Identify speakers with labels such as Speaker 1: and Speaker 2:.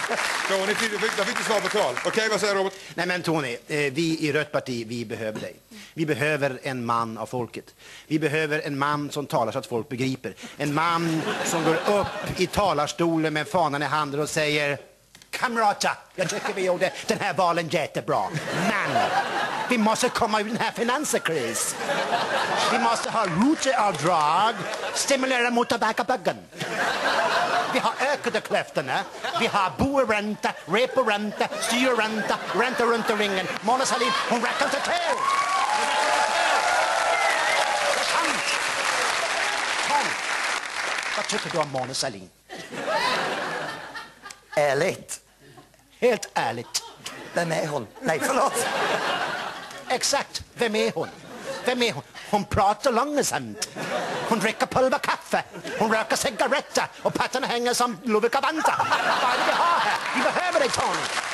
Speaker 1: Tony, jag fick inte svar på tal. Okej, vad säger Robert?
Speaker 2: Nej men Tony, vi i Rött parti, vi behöver dig. Vi behöver en man av folket. Vi behöver en man som talar så att folk begriper. En man som går upp i talarstolen med fanan i handen och säger: kamrater, jag tycker vi gjorde den här valen jättebra. Men vi måste komma ur den här finanskris. Vi måste ha rutavdrag, stimulera motorbackabacken. Vi har ökade klyftorna. Vi har boerränta, reporänta, styrränta, ränta runt ringen. Mona Sahlin, hon räcker inte till. Det är sant. Tom, vad tycker du om Mona Sahlin?
Speaker 3: Ärligt.
Speaker 2: Helt ärligt.
Speaker 3: Vem är hon? Nej, förlåt.
Speaker 2: Exakt, vem är hon? Vem är hon? Hon pratar långsamt. Hon dricker pulverkaffe. Hon röker cigaretter. Och pattarna hänger som Lovikka vantar. Vad är det vi har här? Vi behöver dig, Tony.